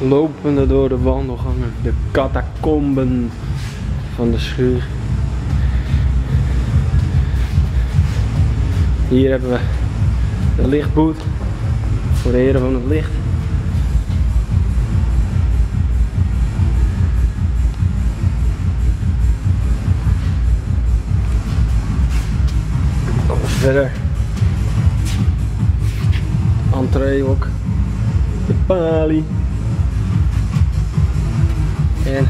Lopende door de wandelgangen, de catacomben van de schuur. Hier hebben we de lichtboot voor de heren van het licht. Verder entree ook, de palie en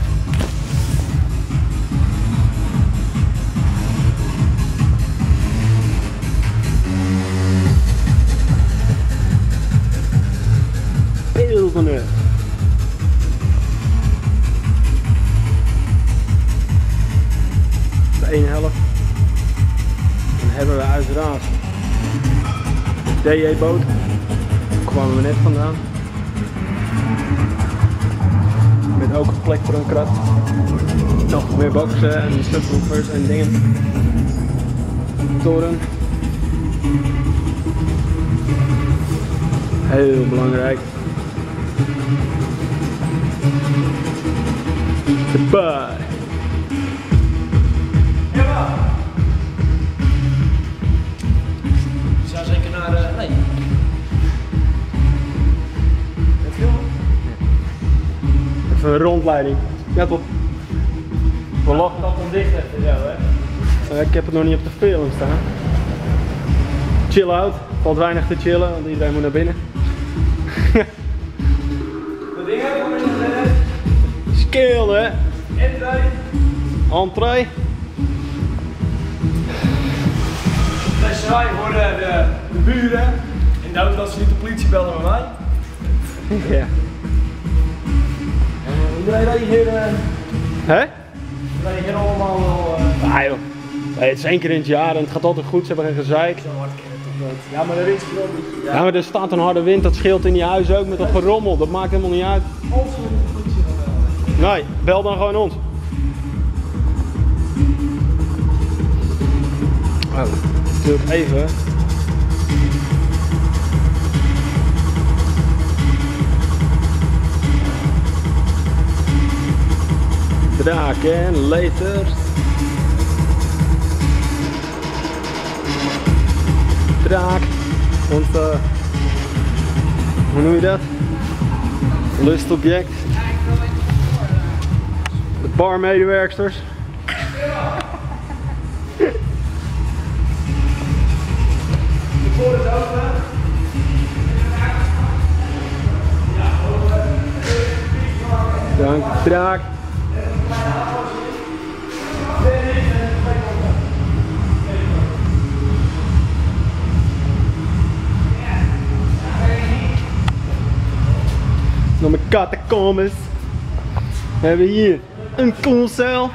pilgenen. De ene helft. Dan hebben we uiteraard de DE-boot. Daar kwamen we net vandaan. Met ook een plek voor een krat. Nog meer boxen en subwoofers en dingen. Toren. Heel belangrijk. De bar. Zeker naar nee. Het filmen? Even een rondleiding. Ja toch? We lachen. Dat dan dicht even zo, hè? Ik heb het nog niet op de film staan. Chill out. Valt weinig te chillen, want iedereen moet naar binnen. De dingen komen in de Skill hè? entree. Entree. Wij voor de buren. In de auto dat ze niet de politie bellen met mij. Ja. Iedereen reageert. Hè? Reageert allemaal wel. Ah joh. Nee, het is 1 keer in het jaar en het gaat altijd goed, ze hebben geen gezeik. Zo hard kennen toch nooit. Ja, maar de wind speelt niet. Ja, maar er staat een harde wind, dat scheelt in die huis ook met dat gerommel, dat maakt helemaal niet uit. Als we de politie gaan bellen. Nee, bel dan gewoon ons. Oh, natuurlijk even. Draken en lasers. Draak. Onze, hoe noem je dat? Lustobject. De barmedewerksters. Dank, draak. Nog mijn catacombes. We hebben hier een koelcel.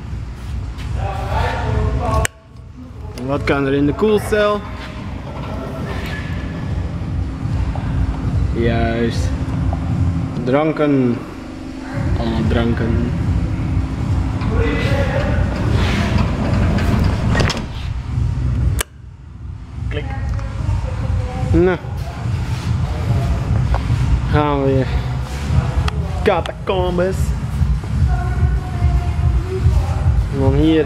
Wat kan er in de koelcel? Juist. Dranken. Allemaal dranken. Klik. Nou. Gaan we weer. Catacombes. En dan hier.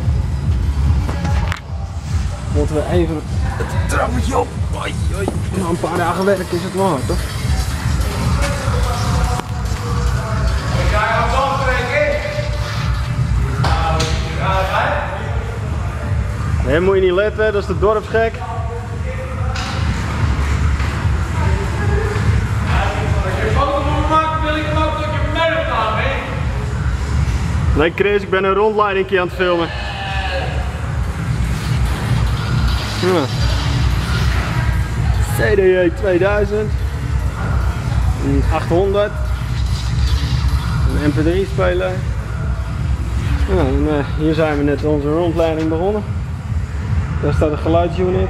Moeten we even het trappetje op. Oei, oei. Na een paar dagen werk is het wel hard, toch? Nee, moet je niet letten, dat is de dorpsgek. Nee Chris, ik ben een rondleiding aan het filmen. Ja. CDJ 2000. Een 800. Een MP3 speler. Ja, en, hier zijn we net onze rondleiding begonnen. Daar staat een geluidsunit.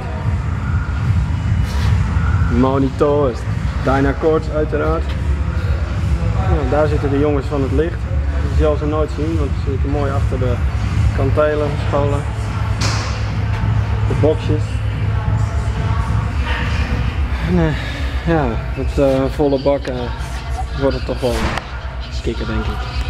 Monitors. Dynacords uiteraard. Ja, daar zitten de jongens van het licht. Die zal ze nooit zien, want ze zitten mooi achter de kantelen verscholen. De boxjes. En, ja, het volle bak wordt het toch wel een kikker, denk ik.